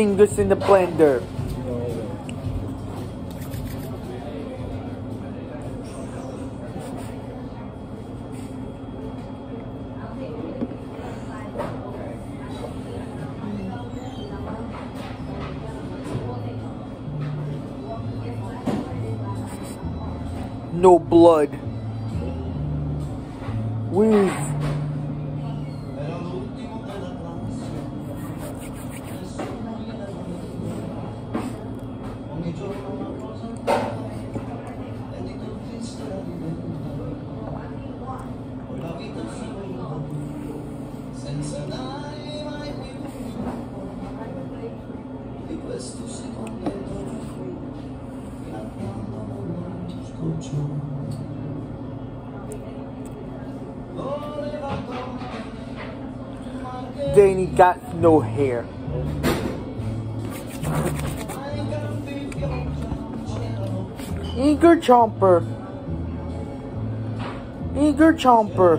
fingers in the blender. No blood. With Danny got no hair. Eager Chomper. Eager Chomper.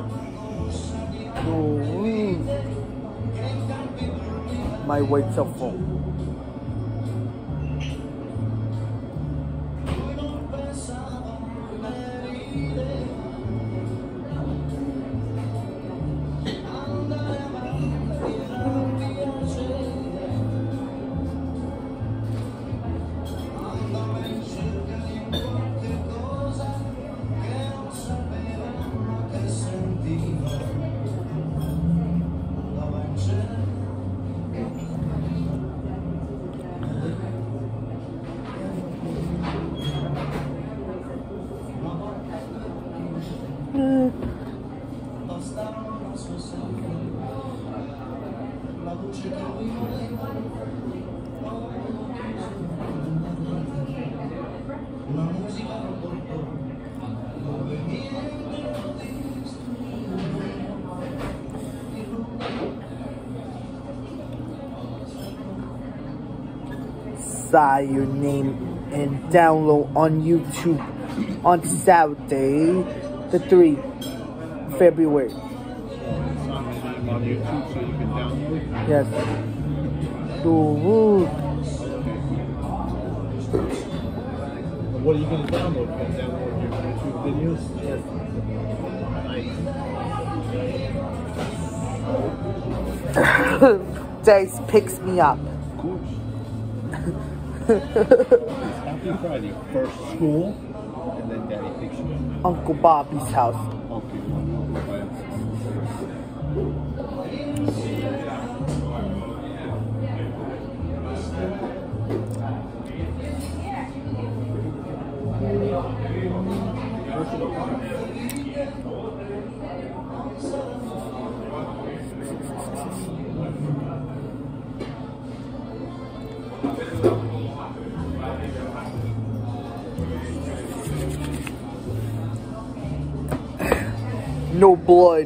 Oh, my white cell phone. Your name and download on YouTube on Saturday, the 3rd February. On YouTube so you can download? Yes. Ooh. What are you going to download? You can download your YouTube videos? Yes. Dice picks me up. Of course. Happy Friday. First school, and then Daddy picks you up. Uncle Bobby's house. Okay, No blood.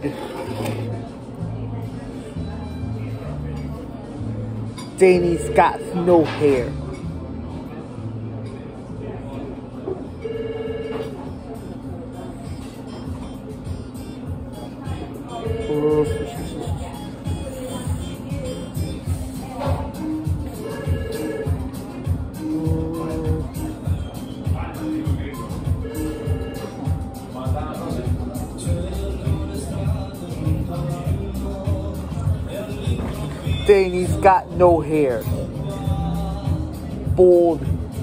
Danny's got no hair. Danny's got no hair. Bald.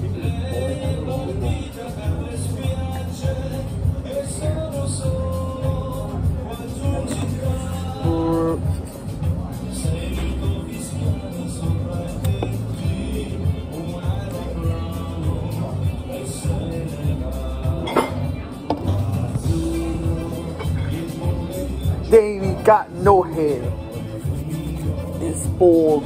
Danny got no hair. It's bald.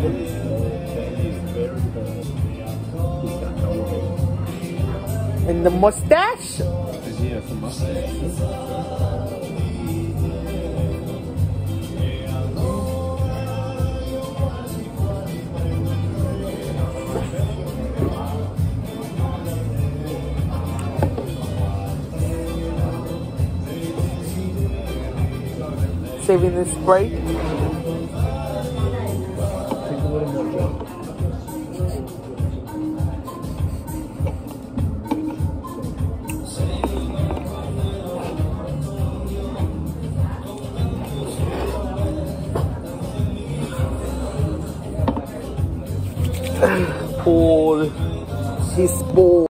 And the mustache? Yeah, it's a mustache. Saving this break. Take a little more, Joe. He's bald.